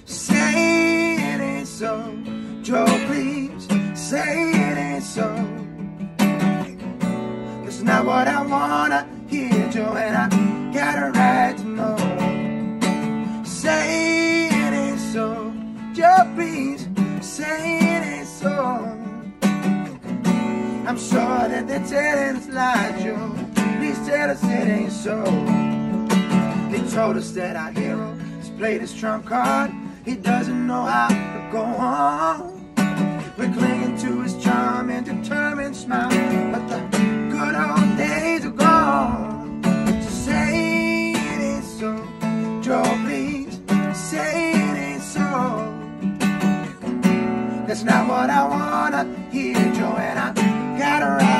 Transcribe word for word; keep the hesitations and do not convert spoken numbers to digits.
Say it ain't so, Joe, please say it ain't so. It's not what I wanna hear, Joe, and I got a right to know. Say it ain't so, Joe, please say it ain't so. I'm sure that they're telling us lies, Joe. Please tell us it ain't so. They told us that our hero has played his trump card. He doesn't know how to go on. We're clinging to his charm and determined smile, but the good old days are gone. So say it ain't so, Joe, please say it ain't so. That's not what I wanna hear, Joe, and I got a right